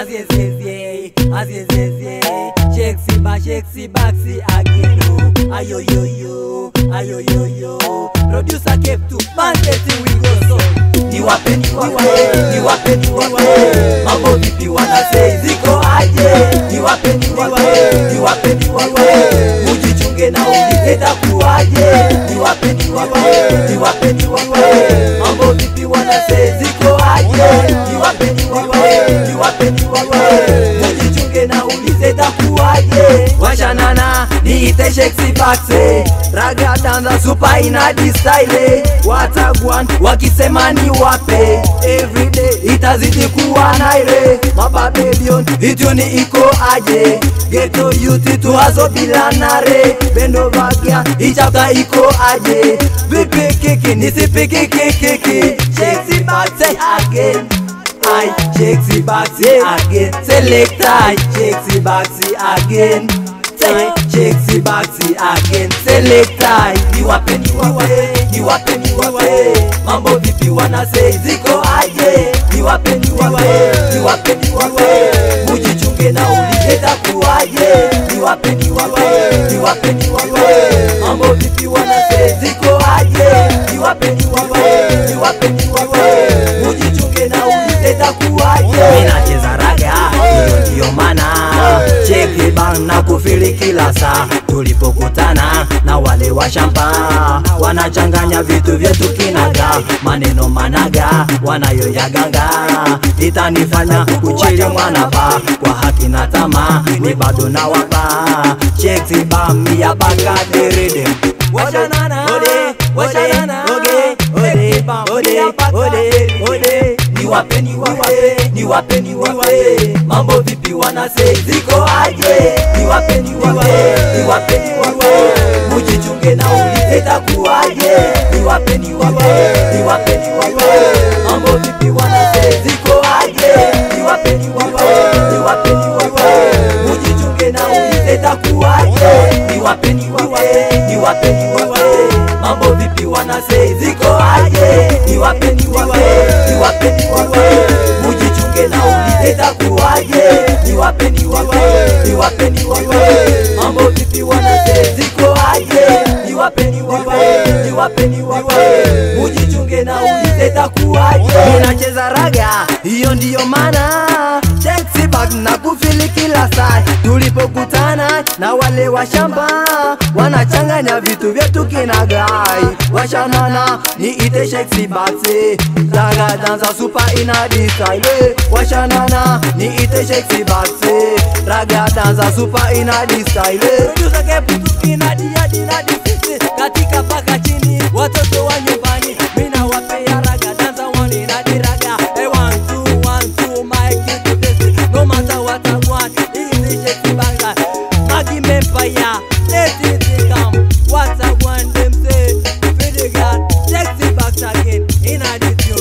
as yes yes, as yes yes. Shakesy Baxi again. Ayo yo yo, ayo yo yo. Producer kept to man testing we go so. Niwape mambo vipi wanasei ziko aje. Niwape mujichunge na uliteta kuaje. Niwape mambo vipi wanasei ziko aje. Niwape mujichunge na uliteta kuaje. Washanana niite Shakesy Baxi, raga danza super ina di style. Watagwan wakisema ni wape, everyday itazidi kuwa naire. Mababelion ituni iko aje, ghetto youth tuazo bila nare. Bendo vagia ichapta iko aje, vipi kiki nisipiki kiki. Shakesy Baxi again, I Shakesy Baxi again. Selector Shakesy Baxi again, Shakesy Baxi again. Selector niwape mambo vipi wanasei ziko aje. Niwape mujichunge na uliteta kuaje. Niwape mambo vipi wanasei ziko aje. Niwape mujichunge na uliteta kuaje. Minacheza raga ndio maana cheki bang na kufili kila saa. Tulipokutana na wale wa shamba, wanachanganya vitu vyetu kinaga. Maneno managa wanayoyaganga, itanifanya kuchili mwanapa. Kwa haki na tamaa ni bado na wapa. Shakesy bam ya baka derede. Washanana ode niwape mambo vipi wanasei ziko aje. Niwape mujichunge na uliteta kuaje. Niwape mambo vipi wanasei ziko aje. Niwape mujichunge na uliteta kuaje. Niwape mambo vipi wanasei ziko aje. Niwape mujichunge na uliteta kuaje. Niwape mambo vipi wanasei ziko aje. Niwape mujichunge na uliteta kuaje. Minacheza raga hiyo ndiyo maana Shakesy Baxi na kufili kila saa. Tulipokutana na wale wa shamba, wanachanganya vitu vyetu kinagai. Washanana niite Shakesy Baxi, raga danza super ina di style. Washanana niite Shakesy Baxi, raga danza super ina di style. Producer kepu ina di fisi, katika paka chini watoto wa nyumbani. Mina wapea raga danza one ina di raga. 1 2 my kid best, no matter what I want. Easy Shakesy Baxi, Maggie Empire, let it come. What I want them say, Shakesy Baxi again, in a